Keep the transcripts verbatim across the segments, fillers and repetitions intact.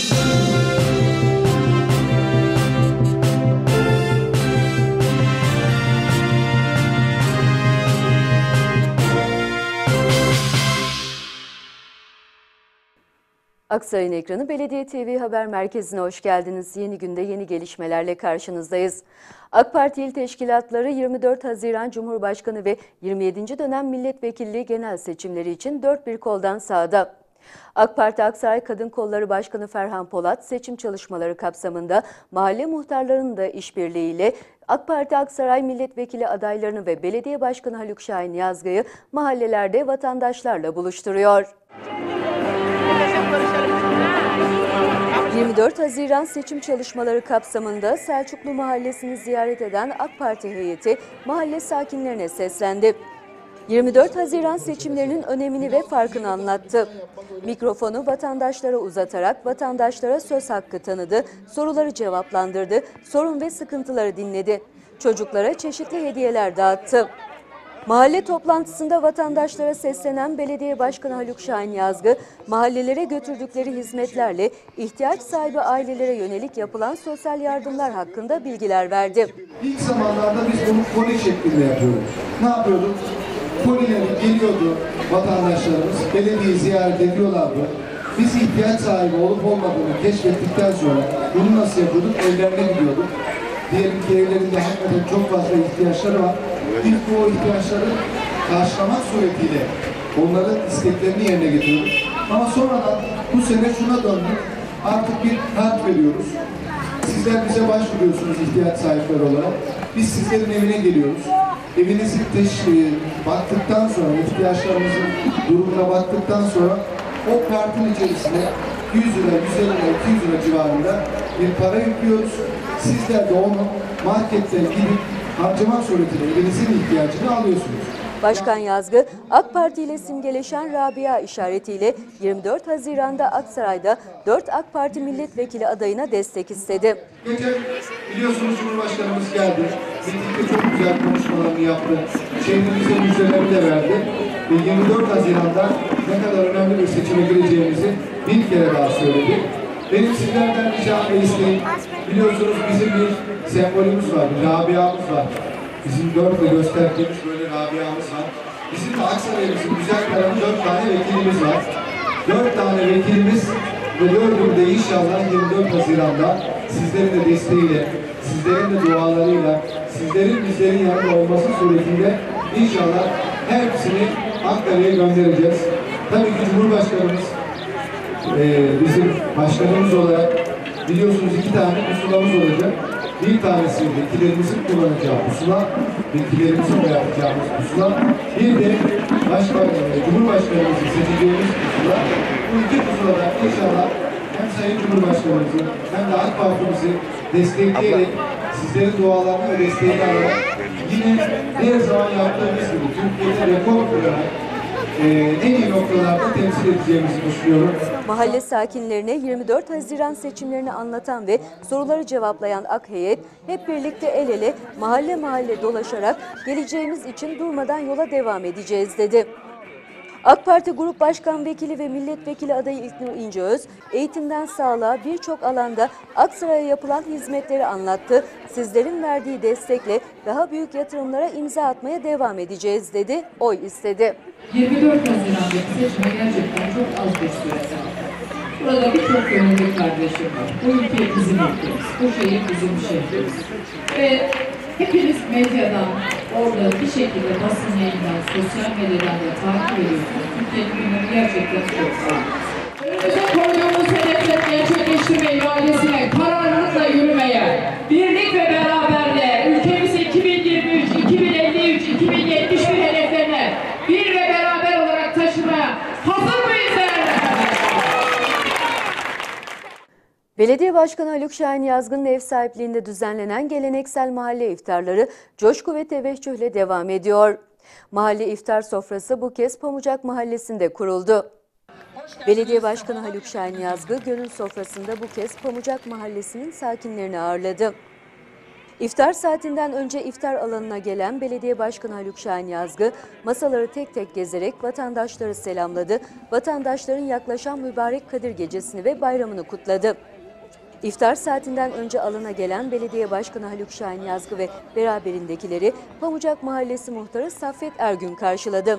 Aksaray'ın ekranı Belediye T V Haber Merkezi'ne hoş geldiniz. Yeni günde yeni gelişmelerle karşınızdayız. AK Parti il teşkilatları yirmi dört Haziran Cumhurbaşkanı ve yirmi yedinci dönem milletvekilliği genel seçimleri için dört bir koldan sahada. AK Parti Aksaray Kadın Kolları Başkanı Ferhan Polat seçim çalışmaları kapsamında mahalle muhtarlarının da işbirliğiyle AK Parti Aksaray milletvekili adaylarını ve belediye başkanı Haluk Şahin Yazgı'yı mahallelerde vatandaşlarla buluşturuyor. yirmi dört Haziran seçim çalışmaları kapsamında Selçuklu Mahallesi'ni ziyaret eden AK Parti heyeti mahalle sakinlerine seslendi. yirmi dört Haziran seçimlerinin önemini ve farkını anlattı. Mikrofonu vatandaşlara uzatarak vatandaşlara söz hakkı tanıdı, soruları cevaplandırdı, sorun ve sıkıntıları dinledi. Çocuklara çeşitli hediyeler dağıttı. Mahalle toplantısında vatandaşlara seslenen Belediye Başkanı Haluk Şahin Yazgı, mahallelere götürdükleri hizmetlerle ihtiyaç sahibi ailelere yönelik yapılan sosyal yardımlar hakkında bilgiler verdi. İlk zamanlarda biz bunu koli şeklinde yapıyorduk. Ne yapıyorduk? Kolileri geliyordu vatandaşlarımız, belediyeyi ziyaret ediyorlardı. Biz ihtiyaç sahibi olup olmadığını keşfettikten sonra bunu nasıl yapıyorduk? Evlerine gidiyorduk. Diyelim ki evlerinde hakikaten çok fazla ihtiyaçları var. İlk bu ihtiyaçları karşılamak suretiyle onların isteklerini yerine getiriyoruz. Ama sonradan bu sene şuna döndük. Artık bir kart veriyoruz. Sizler bize başvuruyorsunuz ihtiyaç sahipleri olarak. Biz sizlerin evine geliyoruz. Evinizi teşhir baktıktan sonra, ihtiyaçlarımızın durumuna baktıktan sonra o kartın içerisine yüz lira, yüz elli lira, iki yüz lira civarında bir para yüklüyoruz. Sizler de onu marketten gidip harcama suretiyle evinizin ihtiyacını alıyorsunuz. Başkan Yazgı, AK Parti ile simgeleşen Rabia işaretiyle yirmi dört Haziran'da Aksaray'da dört AK Parti milletvekili adayına destek istedi. Geçen biliyorsunuz Cumhurbaşkanımız geldi. Birlikte çok güzel konuşmalarını yaptı. Şehrimize müjdelerini de verdi. Ve yirmi dört Haziran'da ne kadar önemli bir seçime gireceğimizi bir kere daha söyledi. Benim sizlerden ricam ve isteğim, biliyorsunuz bizim bir sembolümüz var, bir Rabia'mız var. Bizim dörtle gösterdiğimiz böyle Rabia'mız var. Bizim de Aksaray'ımızın güzel tarafı dört tane vekilimiz var. Dört tane vekilimiz ve dördünü de inşallah yirmi dört Haziran'da sizlerin de desteğiyle, sizlerin de dualarıyla, sizlerin bizlerin yanında olması suretiyle inşallah hepsini Ankara'ya göndereceğiz. Tabii ki Cumhurbaşkanımız Ee, bizim başkanımız olarak biliyorsunuz iki tane pusulamız olacak. Bir tanesi vekillerimizin kullanacağı pusula, vekillerimizin yapacağımız pusula. Bir de başkan, Cumhurbaşkanımızın seçeceğimiz pusula. Bu iki pusuladan inşallah hem Sayın Cumhurbaşkanımızı hem de AK Parti'mizi destekleyerek sizlerin dualarını ve desteğini alarak yine her zaman yaptığımız gibi Türkiye'de rekor kurarak Ee, en iyi noktalarda temsil edeceğimizi düşünüyorum. Mahalle sakinlerine yirmi dört Haziran seçimlerini anlatan ve soruları cevaplayan AK heyet hep birlikte el ele mahalle mahalle dolaşarak geleceğimiz için durmadan yola devam edeceğiz dedi. AK Parti Grup Başkan Vekili ve Milletvekili adayı İlknur İnceöz, eğitimden sağlığa birçok alanda Aksaray'a yapılan hizmetleri anlattı. Sizlerin verdiği destekle daha büyük yatırımlara imza atmaya devam edeceğiz dedi, oy istedi. yirmi dört Haziran'daki seçime gerçekten çok az bir süre kaldı. Burada birçok gönüllü kardeşim var. Bu ülke bizim ülkemiz, bu şehir bizim şehrimiz. Ve hepiniz medyadan, orada bir şekilde basın yayından, sosyal medyadan da takip ediyorsunuz. Türkiye'nin gündemi gerçekten çok sağ. Önümüze koyduğumuz hedefleri gerçekleştirme iradesine, kararlılıkla yürümeye, birlik ve beraberle ülkemizi iki bin yirmi üç, iki bin elli üç, iki bin yetmiş bir hedeflerine bir ve beraber olarak taşımaya hazır mıyız değerli? Belediye Başkanı Haluk Şahin Yazgı'nın ev sahipliğinde düzenlenen geleneksel mahalle iftarları coşku ve teveccühle devam ediyor. Mahalle iftar sofrası bu kez Pamucak Mahallesi'nde kuruldu. Belediye Başkanı Haluk Şahin Yazgı, gönül sofrasında bu kez Pamucak Mahallesi'nin sakinlerini ağırladı. İftar saatinden önce iftar alanına gelen Belediye Başkanı Haluk Şahin Yazgı, masaları tek tek gezerek vatandaşları selamladı, vatandaşların yaklaşan mübarek Kadir Gecesi'ni ve bayramını kutladı. İftar saatinden önce alana gelen Belediye Başkanı Haluk Şahin Yazgı ve beraberindekileri Pamucak Mahallesi Muhtarı Saffet Ergün karşıladı.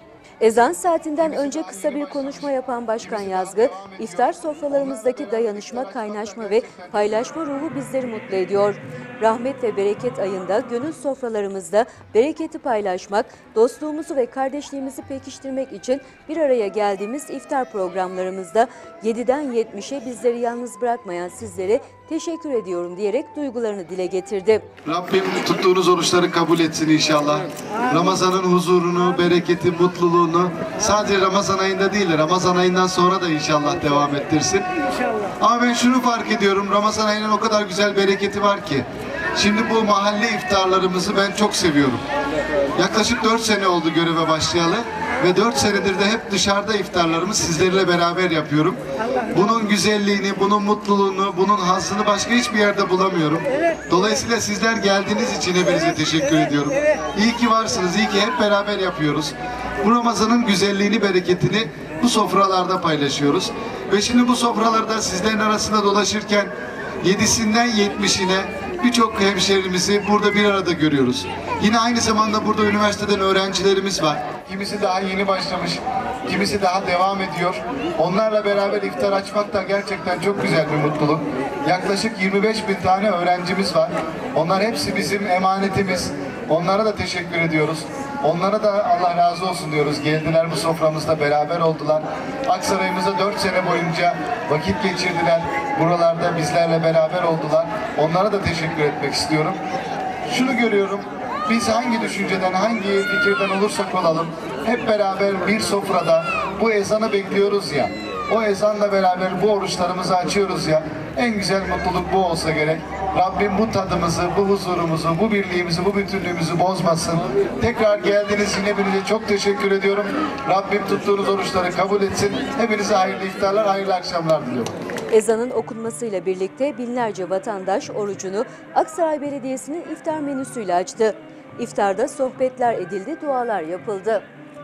Ezan saatinden önce kısa bir konuşma yapan Başkan Yazgı, iftar sofralarımızdaki dayanışma, kaynaşma ve paylaşma ruhu bizleri mutlu ediyor. Rahmet ve bereket ayında gönül sofralarımızda bereketi paylaşmak, dostluğumuzu ve kardeşliğimizi pekiştirmek için bir araya geldiğimiz iftar programlarımızda yediden yetmişe bizleri yalnız bırakmayan sizlere teşekkür ediyorum diyerek duygularını dile getirdi. Rabbim tuttuğunuz oruçları kabul etsin inşallah. Ramazan'ın huzurunu, bereketi, mutluluğunu sadece Ramazan ayında değil, Ramazan ayından sonra da inşallah devam ettirsin. Ama ben şunu fark ediyorum, Ramazan ayının o kadar güzel bereketi var ki. Şimdi bu mahalle iftarlarımızı ben çok seviyorum. Yaklaşık dört sene oldu göreve başlayalı ve dört senedir de hep dışarıda iftarlarımı sizlerle beraber yapıyorum. Bunun güzelliğini, bunun mutluluğunu, bunun hazzını başka hiçbir yerde bulamıyorum. Dolayısıyla sizler geldiğiniz için hepinize teşekkür ediyorum. İyi ki varsınız, iyi ki hep beraber yapıyoruz. Bu Ramazan'ın güzelliğini, bereketini bu sofralarda paylaşıyoruz. Ve şimdi bu sofralarda sizlerin arasında dolaşırken yedisinden yetmişine birçok hemşehrimizi burada bir arada görüyoruz. Yine aynı zamanda burada üniversiteden öğrencilerimiz var. Kimisi daha yeni başlamış, kimisi daha devam ediyor. Onlarla beraber iftar açmak da gerçekten çok güzel bir mutluluk. Yaklaşık yirmi beş bin tane öğrencimiz var. Onlar hepsi bizim emanetimiz. Onlara da teşekkür ediyoruz. Onlara da Allah razı olsun diyoruz. Geldiler bu soframızda beraber oldular. Aksaray'ımızda dört sene boyunca vakit geçirdiler. Buralarda bizlerle beraber oldular. Onlara da teşekkür etmek istiyorum. Şunu görüyorum. Biz hangi düşünceden, hangi fikirden olursak olalım hep beraber bir sofrada bu ezanı bekliyoruz ya. O ezanla beraber bu oruçlarımızı açıyoruz ya. En güzel mutluluk bu olsa gerek. Rabbim bu tadımızı, bu huzurumuzu, bu birliğimizi, bu bütünlüğümüzü bozmasın. Tekrar geldiniz, yine hepinize çok teşekkür ediyorum. Rabbim tuttuğunuz oruçları kabul etsin. Hepinize hayırlı iftarlar, hayırlı akşamlar diliyorum. Ezanın okunmasıyla birlikte binlerce vatandaş orucunu Aksaray Belediyesi'nin iftar menüsüyle açtı. İftarda sohbetler edildi, dualar yapıldı.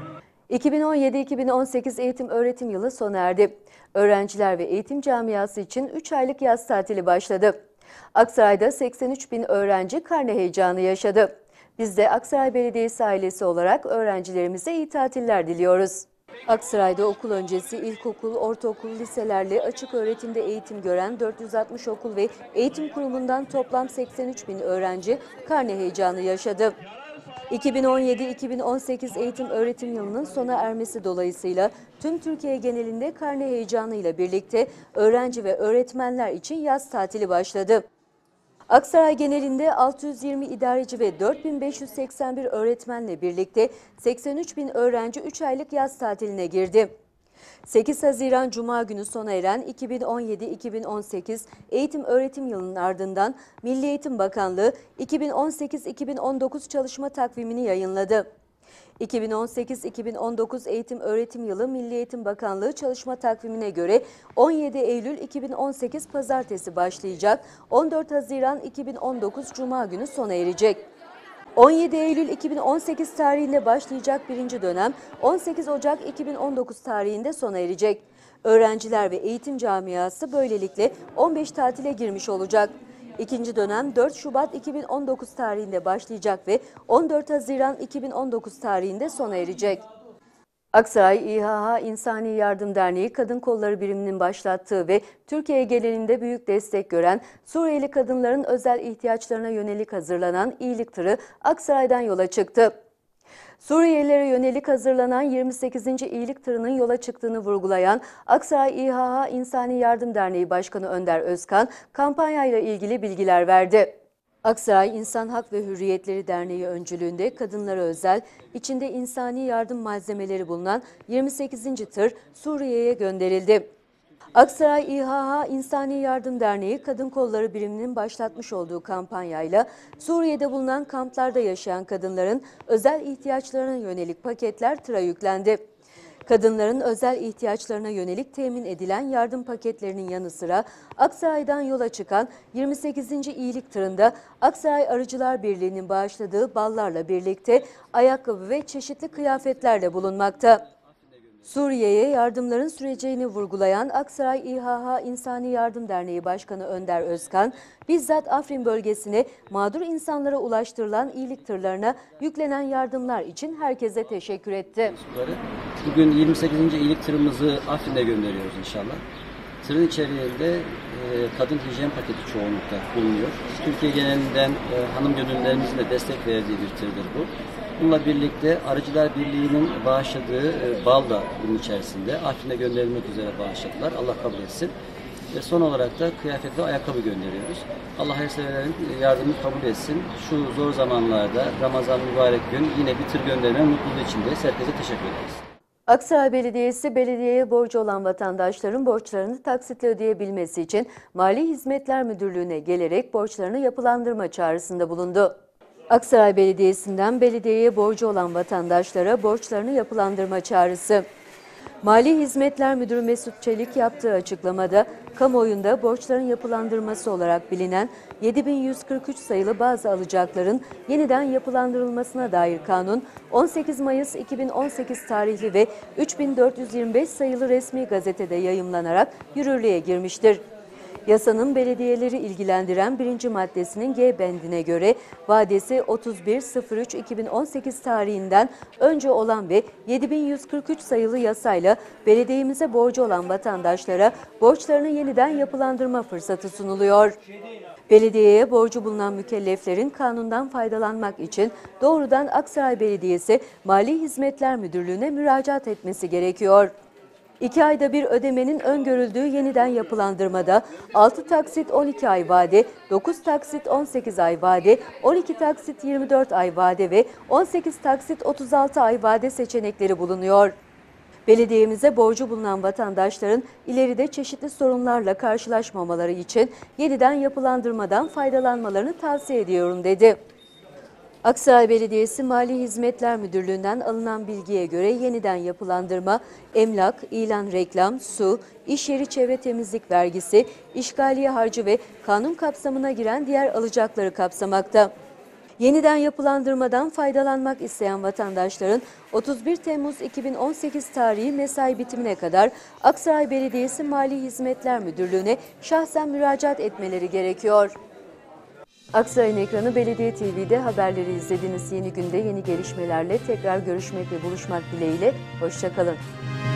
iki bin on yedi iki bin on sekiz eğitim öğretim yılı sona erdi. Öğrenciler ve eğitim camiası için üç aylık yaz tatili başladı. Aksaray'da seksen üç bin öğrenci karne heyecanı yaşadı. Biz de Aksaray Belediyesi ailesi olarak öğrencilerimize iyi tatiller diliyoruz. Aksaray'da okul öncesi ilkokul, ortaokul, liselerle açık öğretimde eğitim gören dört yüz altmış okul ve eğitim kurumundan toplam seksen üç bin öğrenci karne heyecanı yaşadı. iki bin on yedi iki bin on sekiz eğitim öğretim yılının sona ermesi dolayısıyla tüm Türkiye genelinde karne heyecanıyla birlikte öğrenci ve öğretmenler için yaz tatili başladı. Aksaray genelinde altı yüz yirmi idareci ve dört bin beş yüz seksen bir öğretmenle birlikte seksen üç bin öğrenci üç aylık yaz tatiline girdi. sekiz Haziran Cuma günü sona eren iki bin on yedi iki bin on sekiz eğitim öğretim yılının ardından Milli Eğitim Bakanlığı iki bin on sekiz iki bin on dokuz çalışma takvimini yayınladı. iki bin on sekiz iki bin on dokuz eğitim öğretim yılı Milli Eğitim Bakanlığı çalışma takvimine göre on yedi Eylül iki bin on sekiz Pazartesi başlayacak, on dört Haziran iki bin on dokuz Cuma günü sona erecek. on yedi Eylül iki bin on sekiz tarihinde başlayacak birinci dönem on sekiz Ocak iki bin on dokuz tarihinde sona erecek. Öğrenciler ve eğitim camiası böylelikle on beş tatile girmiş olacak. İkinci dönem dört Şubat iki bin on dokuz tarihinde başlayacak ve on dört Haziran iki bin on dokuz tarihinde sona erecek. Aksaray İHH İnsani Yardım Derneği Kadın Kolları Biriminin başlattığı ve Türkiye genelinde büyük destek gören Suriyeli kadınların özel ihtiyaçlarına yönelik hazırlanan iyilik tırı Aksaray'dan yola çıktı. Suriyelilere yönelik hazırlanan yirmi sekizinci iyilik tırının yola çıktığını vurgulayan Aksaray İHH İnsani Yardım Derneği Başkanı Önder Özkan kampanyayla ilgili bilgiler verdi. Aksaray İnsan Hak ve Hürriyetleri Derneği öncülüğünde kadınlara özel, içinde insani yardım malzemeleri bulunan yirmi sekizinci tır Suriye'ye gönderildi. Aksaray İHH İnsani Yardım Derneği Kadın Kolları Biriminin başlatmış olduğu kampanyayla Suriye'de bulunan kamplarda yaşayan kadınların özel ihtiyaçlarına yönelik paketler tıra yüklendi. Kadınların özel ihtiyaçlarına yönelik temin edilen yardım paketlerinin yanı sıra Aksaray'dan yola çıkan yirmi sekizinci iyilik tırında Aksaray Arıcılar Birliği'nin bağışladığı ballarla birlikte ayakkabı ve çeşitli kıyafetlerle bulunmakta. Suriye'ye yardımların süreceğini vurgulayan Aksaray İHH İnsani Yardım Derneği Başkanı Önder Özkan, bizzat Afrin bölgesine mağdur insanlara ulaştırılan iyilik tırlarına yüklenen yardımlar için herkese teşekkür etti. Bugün yirmi sekizinci iyilik tırımızı Afrin'e gönderiyoruz inşallah. Tırın içeriğinde e, kadın hijyen paketi çoğunlukta bulunuyor. Türkiye genelinden e, hanım gönüllülerimizin de destek verdiği bir tırdır bu. Bununla birlikte Arıcılar Birliği'nin bağışladığı e, bal da bunun içerisinde. Afrin'e gönderilmek üzere bağışladılar. Allah kabul etsin. Ve son olarak da kıyafet ve ayakkabı gönderiyoruz. Allah hayırseverlerin yardımını kabul etsin. Şu zor zamanlarda Ramazan mübarek gün yine bir tır gönderme mutluluğu içindeyiz. Herkese teşekkür ederiz. Aksaray Belediyesi, belediyeye borcu olan vatandaşların borçlarını taksitle ödeyebilmesi için Mali Hizmetler Müdürlüğü'ne gelerek borçlarını yapılandırma çağrısında bulundu. Aksaray Belediyesi'nden belediyeye borcu olan vatandaşlara borçlarını yapılandırma çağrısı. Mali Hizmetler Müdürü Mesut Çelik yaptığı açıklamada, kamuoyunda borçların yapılandırması olarak bilinen yedi bin yüz kırk üç sayılı bazı alacakların yeniden yapılandırılmasına dair kanun, on sekiz Mayıs iki bin on sekiz tarihli ve üç bin dört yüz yirmi beş sayılı resmi gazetede yayımlanarak yürürlüğe girmiştir. Yasanın belediyeleri ilgilendiren birinci maddesinin G bendine göre vadesi otuz bir Ekim iki bin on sekiz tarihinden önce olan ve yedi bin yüz kırk üç sayılı yasayla belediyemize borcu olan vatandaşlara borçlarını yeniden yapılandırma fırsatı sunuluyor. Belediyeye borcu bulunan mükelleflerin kanundan faydalanmak için doğrudan Aksaray Belediyesi Mali Hizmetler Müdürlüğü'ne müracaat etmesi gerekiyor. İki ayda bir ödemenin öngörüldüğü yeniden yapılandırmada altı taksit on iki ay vade, dokuz taksit on sekiz ay vade, on iki taksit yirmi dört ay vade ve on sekiz taksit otuz altı ay vade seçenekleri bulunuyor. Belediyemize borcu bulunan vatandaşların ileride çeşitli sorunlarla karşılaşmamaları için yeniden yapılandırmadan faydalanmalarını tavsiye ediyorum dedi. Aksaray Belediyesi Mali Hizmetler Müdürlüğü'nden alınan bilgiye göre yeniden yapılandırma, emlak, ilan reklam, su, iş yeri çevre temizlik vergisi, işgaliye harcı ve kanun kapsamına giren diğer alacakları kapsamakta. Yeniden yapılandırmadan faydalanmak isteyen vatandaşların otuz bir Temmuz iki bin on sekiz tarihi mesai bitimine kadar Aksaray Belediyesi Mali Hizmetler Müdürlüğü'ne şahsen müracaat etmeleri gerekiyor. Aksaray'ın ekranı Belediye T V'de haberleri izlediğiniz yeni günde yeni gelişmelerle tekrar görüşmek ve buluşmak dileğiyle. Hoşça kalın.